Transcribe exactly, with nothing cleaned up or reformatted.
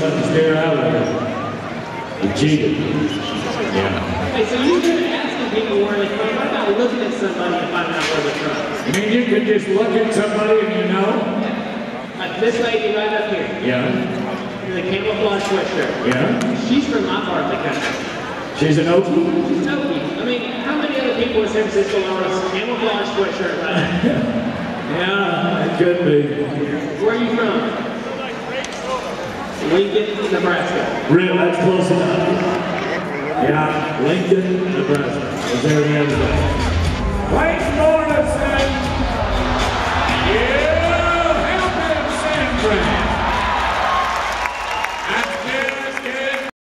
to stare out at her. You cheated. Yeah. Hey, so you've been asking people where they're from. What about looking at somebody and finding out where they're from? I mean, you can just look at somebody and you know? Like this lady right up here. Yeah. In the camouflage sweatshirt. Yeah. She's from my part of the country. She's an Okie? She's an Okie. I mean, how many other people in San Francisco own a camouflage sweatshirt right now? Yeah, it could be. Where are you from? Lincoln, Nebraska. Real, that's close enough. Yeah, Lincoln, Nebraska. Was there the other day. Waste more to say.